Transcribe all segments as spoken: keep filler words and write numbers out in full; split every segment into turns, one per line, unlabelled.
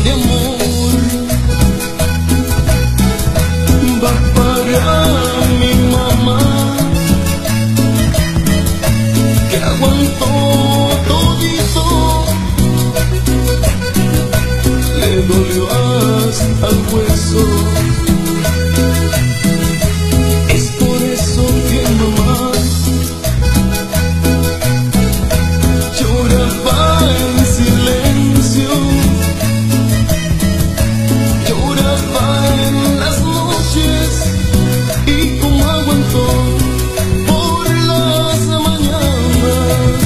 de amor va para mi mamá, que aguantó todito, le dolió hasta el hueso. Es por eso que mamá lloraba en silencio, lloraba en las noches, y como aguantó por las mañanas.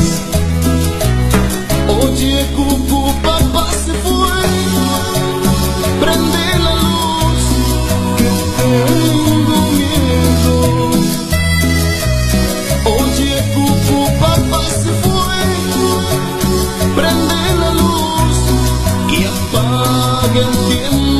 Oye, cucú, papá se fue, prende la luz, que tengo miedo. Oye, cucú, papá se fue, prende la luz y apaga el tiempo.